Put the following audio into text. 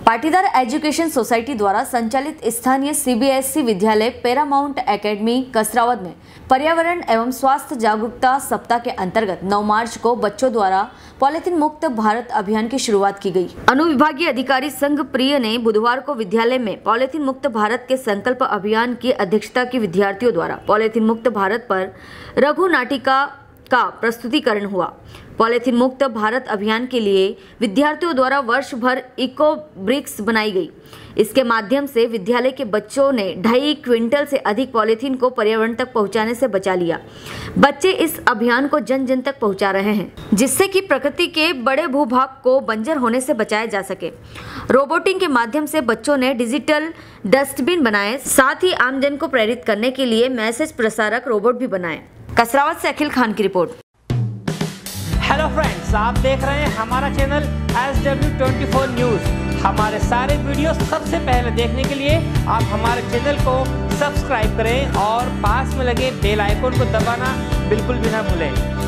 Patidar education society द्वारा संचालित स्थानीय सीबीएसई विद्यालय पैरामाउंट एकेडमी कसरावद में पर्यावरण एवं स्वास्थ्य जागरूकता सप्ताह के अंतर्गत 9 मार्च को बच्चों द्वारा पॉलिथीन मुक्त भारत अभियान की शुरुआत की गई। अनुविभागीय अधिकारी संघ प्रिय ने बुधवार को विद्यालय में पॉलिथीन मुक्त भारत के संकल्प अभियान की अध्यक्षता की। विद्यार्थियों द्वारा पॉलिथीन मुक्त भारत पर लघु नाटिका का प्रस्तुतिकरण हुआ। पॉलिथीन मुक्त भारत अभियान के लिए विद्यार्थियों द्वारा वर्ष भर इको ब्रिक्स बनाई गई। इसके माध्यम से विद्यालय के बच्चों ने 2.5 क्विंटल से अधिक पॉलिथीन को पर्यावरण तक पहुंचाने से बचा लिया। बच्चे इस अभियान को जन जन तक पहुंचा रहे हैं, जिससे कि प्रकृति के बड़े भूभाग को बंजर होने से बचाया जा सके। रोबोटिंग के माध्यम से बच्चों ने डिजिटल डस्टबिन बनाए, साथ ही आमजन को प्रेरित करने के लिए मैसेज प्रसारक रोबोट भी बनाए। कसरावद से अखिल खान की रिपोर्ट। हेलो फ्रेंड्स, आप देख रहे हैं हमारा चैनल SW24 न्यूज़। हमारे सारे वीडियो सबसे पहले देखने के लिए आप हमारे चैनल को सब्सक्राइब करें और पास में लगे बेल आइकन को दबाना बिल्कुल भी ना भूलें।